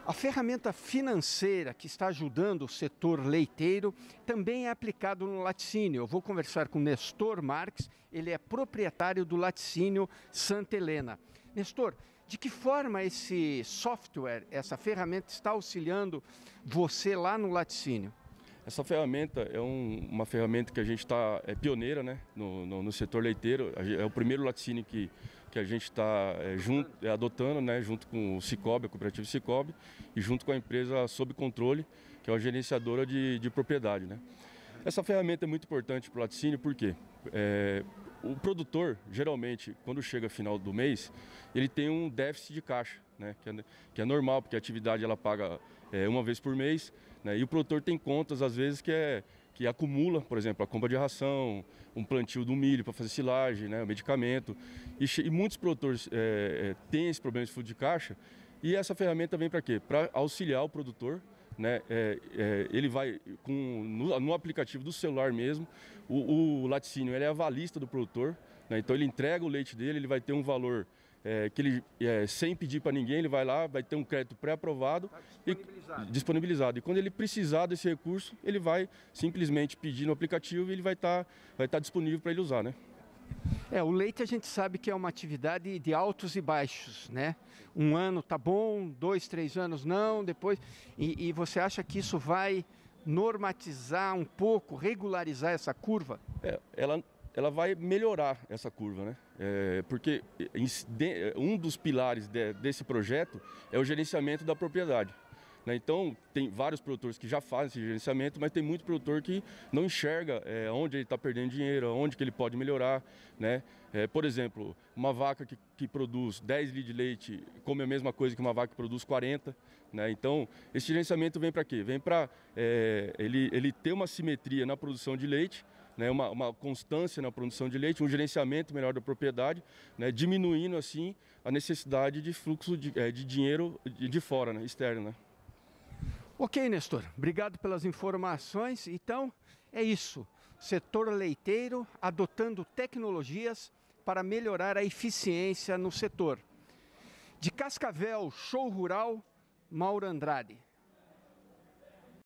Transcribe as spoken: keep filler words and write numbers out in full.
A ferramenta financeira que está ajudando o setor leiteiro também é aplicado no laticínio. Eu vou conversar com Nestor Marques, ele é proprietário do laticínio Santa Helena. Nestor, de que forma esse software, essa ferramenta está auxiliando você lá no laticínio? Essa ferramenta é um, uma ferramenta que a gente está é pioneira, né, no, no, no setor leiteiro. É o primeiro laticínio que, que a gente está é, junto, é, adotando, né, junto com o Cicobi, a cooperativa Cicobi, e junto com a empresa Sob Controle, que é a gerenciadora de, de propriedade, né. Essa ferramenta é muito importante para o laticínio, porque é, o produtor, geralmente, quando chega ao final do mês, ele tem um déficit de caixa, né, que, é, que é normal, porque a atividade ela paga é, uma vez por mês, né, e o produtor tem contas, às vezes, que, é, que acumula, por exemplo, a compra de ração, um plantio do milho para fazer silagem, né, o medicamento, e, e muitos produtores é, é, têm esse problema de fluxo de caixa, e essa ferramenta vem para quê? Para auxiliar o produtor. Né, é, é, ele vai com, no, no aplicativo do celular mesmo, o, o laticínio ele é avalista do produtor, né, então ele entrega o leite dele, ele vai ter um valor é, que ele, é, sem pedir para ninguém, ele vai lá, vai ter um crédito pré-aprovado e disponibilizado. disponibilizado. E quando ele precisar desse recurso, ele vai simplesmente pedir no aplicativo e ele vai estar tá, vai tá disponível para ele usar, né? É, o leite a gente sabe que é uma atividade de altos e baixos, né? Um ano tá bom, dois, três anos não, depois... E, e você acha que isso vai normatizar um pouco, regularizar essa curva? É, ela, ela vai melhorar essa curva, né? É, porque um dos pilares de, desse projeto é o gerenciamento da propriedade. Então, tem vários produtores que já fazem esse gerenciamento, mas tem muito produtor que não enxerga é, onde ele está perdendo dinheiro, onde que ele pode melhorar, né? É, por exemplo, uma vaca que, que produz dez litros de leite come a mesma coisa que uma vaca que produz quarenta, né? Então, esse gerenciamento vem para quê? Vem para é, ele, ele ter uma simetria na produção de leite, né? uma, uma constância na produção de leite, um gerenciamento melhor da propriedade, né? Diminuindo assim a necessidade de fluxo de, é, de dinheiro de, de fora, né? Externo, né? Ok, Nestor, obrigado pelas informações. Então, é isso. Setor leiteiro adotando tecnologias para melhorar a eficiência no setor. De Cascavel, Show Rural, Mauro Andrade.